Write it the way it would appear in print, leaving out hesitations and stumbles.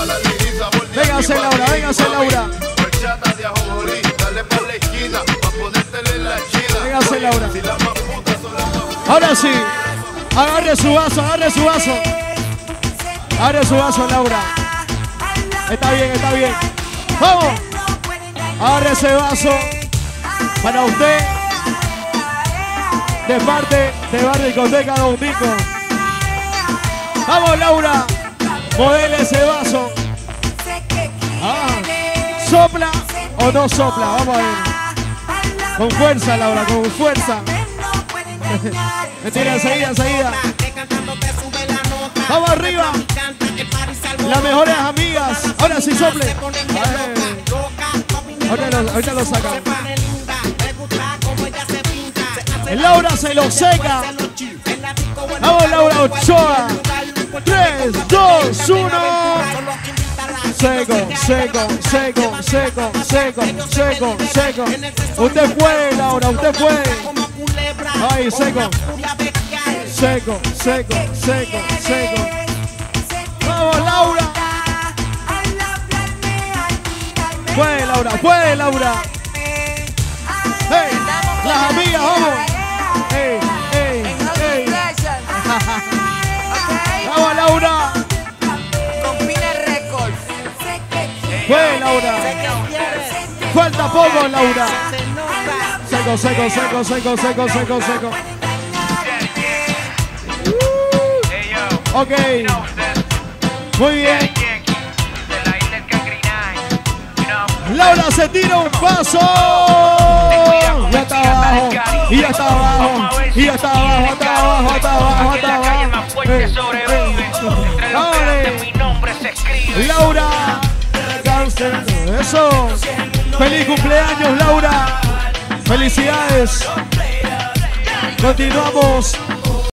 Véngase Laura, véngase Laura. Véngase Laura. Ahora sí. Agarre su vaso, agarre su vaso. Agarre su vaso, Laura. Está bien, está bien. ¡Vamos! Agarre ese vaso para usted. De parte de Bar Discoteca Don Nico. ¡Vamos, Laura! Modele ese vaso. ¿Sopla o no sopla? Vamos a ver. Con fuerza, Laura, con fuerza. Mentira, enseguida, enseguida. Vamos arriba. Las mejores amigas. Ahora sí sople. Ahorita lo saca. El Laura se lo seca. Vamos, Laura Ochoa. 3, 2, 1. Seco, seco, seco, seco, seco, seco, seco. Usted puede, Laura, usted puede. Ay, seco. Seco, seco, seco, seco. Vamos, Laura. Puede, Laura, puede, Laura. Hey, las amigas, vamos. Hey, hey, hey. Vamos, Laura. Puede, Laura. Falta poco, Laura. Seco, seco, seco, seco, seco, seco, seco. Ok. Muy bien. Laura se tira un paso. Ya está abajo. Y ya está abajo. Y ya está abajo, está abajo, está abajo, está abajo. Laura. Eso. Feliz cumpleaños, Laura. Felicidades. Continuamos